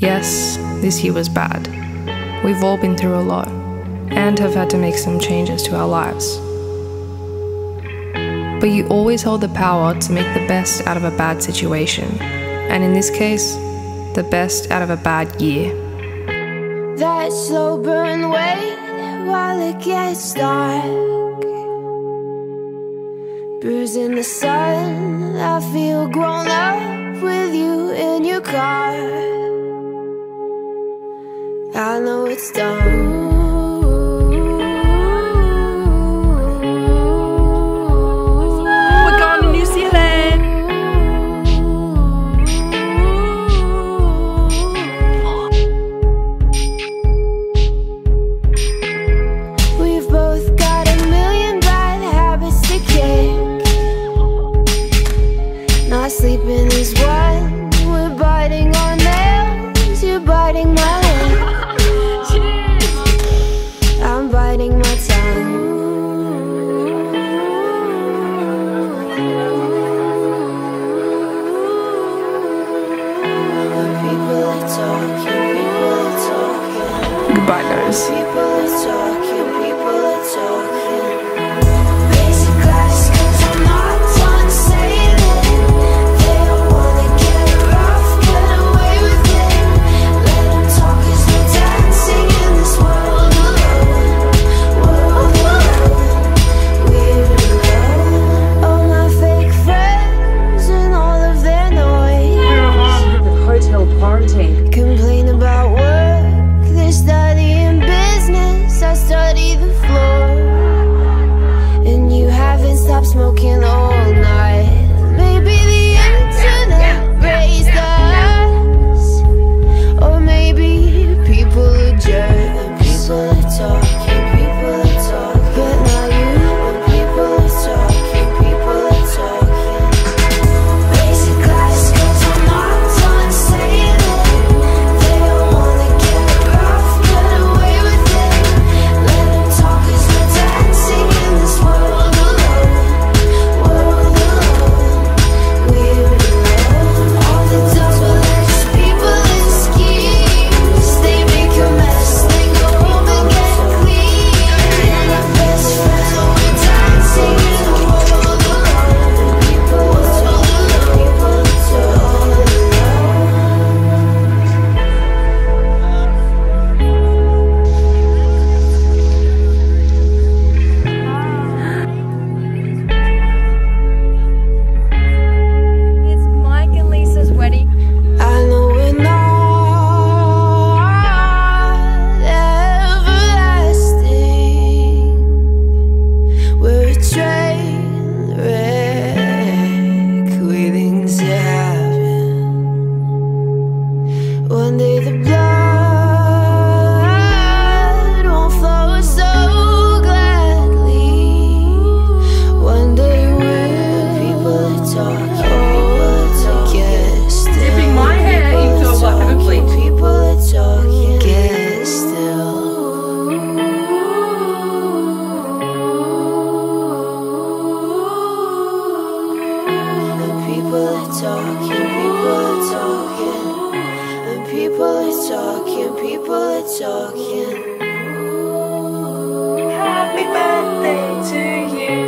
Yes, this year was bad. We've all been through a lot and have had to make some changes to our lives. But you always hold the power to make the best out of a bad situation, and in this case, the best out of a bad year. That slow burn wait while it gets dark, bruising the sun. I feel grown up with you in your car. I know it's done. Sleeping is one, we're biting our nails. You're biting my lip, I'm biting my tongue. People are talking, people are talking. Goodbye, guys. People are talking, people are talking. Complain about work, they're studying business. I study the floor, and you haven't stopped smoking all night. Maybe the internet raised us, or maybe people are jerks. People are talking, people are talking. But now you, people are talking, people are talking. Basic life skills are not done saying. One day the blood won't flow so gladly. One day we'll. People are talking, people are talking. Dipping my hair into a bucket of bleach. People are talking, get still. People are talking, people are talking. People are talking, people are talking. Happy birthday to you.